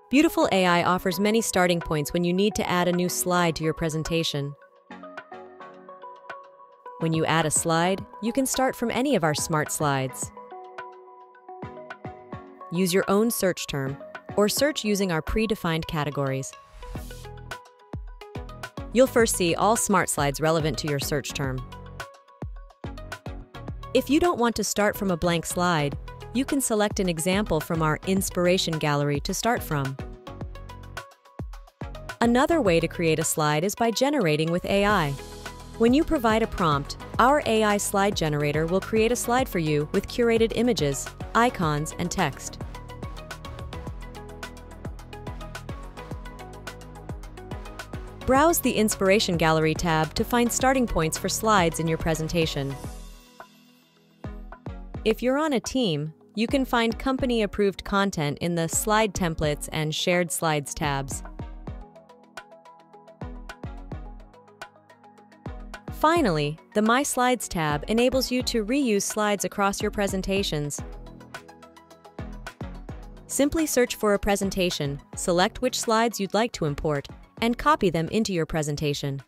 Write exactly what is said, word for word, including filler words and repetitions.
Beautiful dot A I offers many starting points when you need to add a new slide to your presentation. When you add a slide, you can start from any of our smart slides. Use your own search term, or search using our predefined categories. You'll first see all smart slides relevant to your search term. If you don't want to start from a blank slide, you can select an example from our inspiration gallery to start from. Another way to create a slide is by generating with A I. When you provide a prompt, our A I slide generator will create a slide for you with curated images, icons, and text. Browse the Inspiration Gallery tab to find starting points for slides in your presentation. If you're on a team, you can find company-approved content in the Slide Templates and Shared Slides tabs. Finally, the My Slides tab enables you to reuse slides across your presentations. Simply search for a presentation, select which slides you'd like to import, and copy them into your presentation.